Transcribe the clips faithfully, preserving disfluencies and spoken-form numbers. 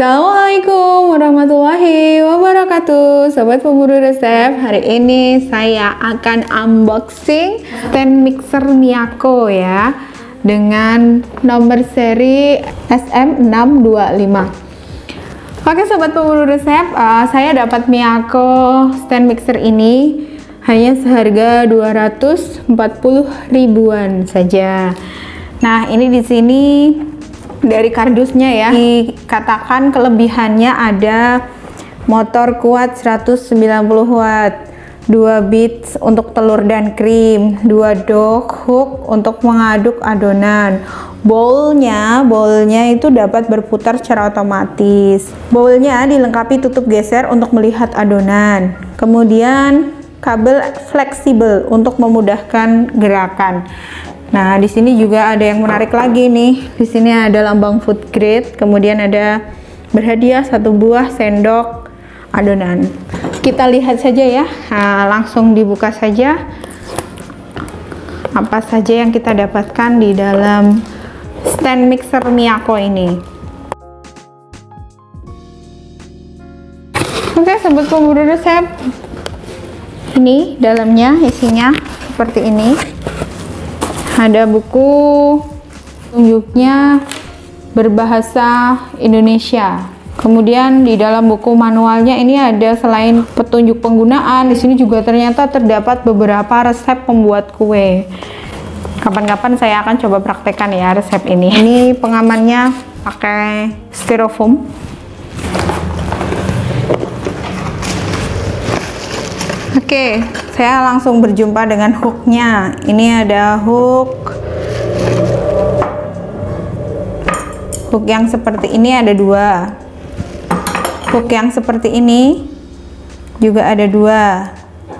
Assalamualaikum warahmatullahi wabarakatuh, Sobat Pemburu Resep. Hari ini saya akan unboxing stand mixer Miyako ya, dengan nomor seri S M enam dua lima. Oke Sobat Pemburu Resep, uh, saya dapat Miyako stand mixer ini hanya seharga dua ratus empat puluh ribuan saja. Nah, ini di sini dari kardusnya ya, dikatakan kelebihannya ada motor kuat seratus sembilan puluh watt, dua bits untuk telur dan krim, dua dog hook untuk mengaduk adonan. Bowlnya, bowlnya itu dapat berputar secara otomatis. Bowlnya dilengkapi tutup geser untuk melihat adonan. Kemudian kabel fleksibel untuk memudahkan gerakan. Nah, di sini juga ada yang menarik lagi nih. Di sini ada lambang food grade, kemudian ada berhadiah satu buah sendok adonan. Kita lihat saja ya. Nah, langsung dibuka saja. Apa saja yang kita dapatkan di dalam stand mixer Miyako ini. Oke, Sobat Pemburu Resep. Ini dalamnya isinya seperti ini. Ada buku tunjuknya berbahasa Indonesia. Kemudian di dalam buku manualnya ini ada selain petunjuk penggunaan, di sini juga ternyata terdapat beberapa resep pembuat kue. Kapan-kapan saya akan coba praktekkan ya resep ini. Ini pengamannya pakai styrofoam. Oke, saya langsung berjumpa dengan hooknya. Ini ada hook hook yang seperti ini ada dua, hook yang seperti ini juga ada dua.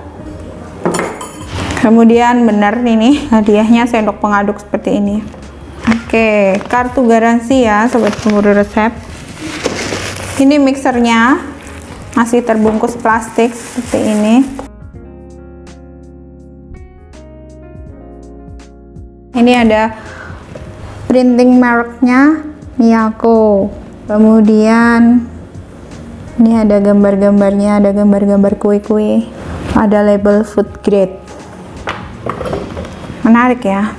Kemudian benar ini hadiahnya sendok pengaduk seperti ini. Oke, kartu garansi ya Sobat Pemburu Resep. Ini mixernya masih terbungkus plastik seperti ini. Ini ada printing mereknya Miyako. Kemudian ini ada gambar-gambarnya, ada gambar-gambar kue-kue, ada label food grade. Menarik ya.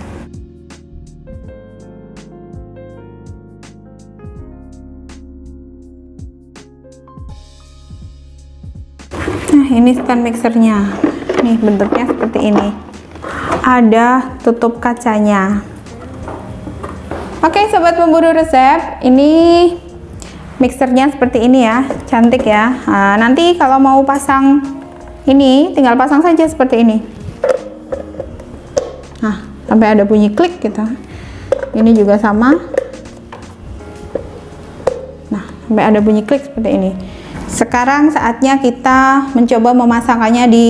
Nah, ini stand mixernya. Nih bentuknya seperti ini. Ada tutup kacanya. Oke Sobat Pemburu Resep, ini mixernya seperti ini ya, cantik ya. Nah, nanti kalau mau pasang ini tinggal pasang saja seperti ini. Nah, sampai ada bunyi klik gitu. Ini juga sama. Nah, sampai ada bunyi klik seperti ini. Sekarang saatnya kita mencoba memasangkannya di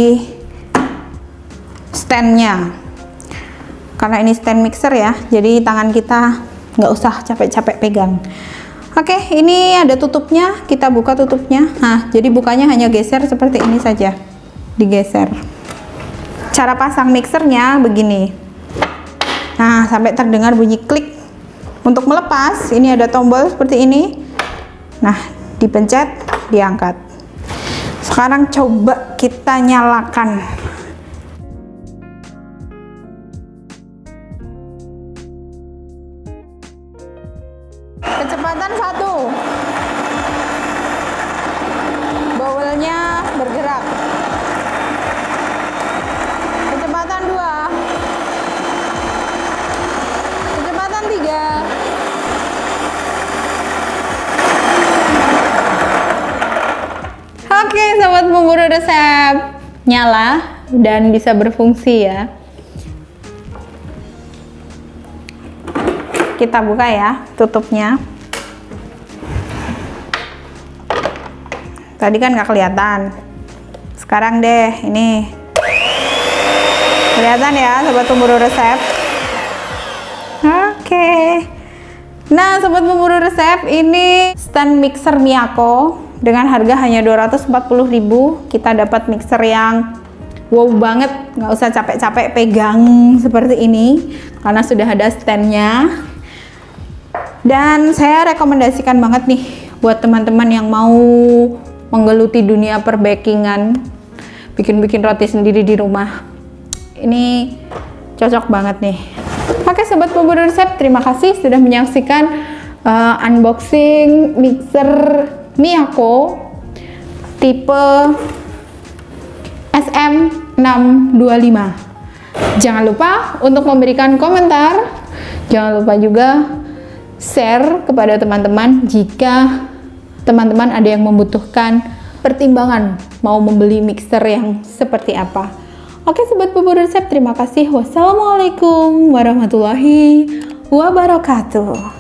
standnya. Karena ini stand mixer ya, jadi tangan kita nggak usah capek-capek pegang. Oke, ini ada tutupnya, kita buka tutupnya. Nah, jadi bukanya hanya geser seperti ini saja, digeser. Cara pasang mixernya begini. Nah, sampai terdengar bunyi klik. Untuk melepas, ini ada tombol seperti ini. Nah, dipencet, diangkat. Sekarang coba kita nyalakan. Kecepatan satu, bowlnya bergerak. Kecepatan dua, kecepatan tiga. Oke Sobat Pemburu Resep, nyala dan bisa berfungsi ya. Kita buka ya tutupnya. Tadi kan nggak kelihatan, sekarang deh ini kelihatan ya Sobat Pemburu Resep. Oke, nah Sobat Pemburu Resep, ini stand mixer Miyako dengan harga hanya dua ratus empat puluh ribu. Kita dapat mixer yang wow banget, nggak usah capek-capek pegang seperti ini karena sudah ada standnya. Dan saya rekomendasikan banget nih buat teman-teman yang mau menggeluti dunia perbakingan, bikin-bikin roti sendiri di rumah. Ini cocok banget nih. Oke sobat pemburu resep, terima kasih sudah menyaksikan uh, unboxing mixer Miyako tipe S M enam dua lima. Jangan lupa untuk memberikan komentar, jangan lupa juga share kepada teman-teman jika teman-teman ada yang membutuhkan pertimbangan mau membeli mixer yang seperti apa. Oke sobat pemburu resep, terima kasih. Wassalamualaikum warahmatullahi wabarakatuh.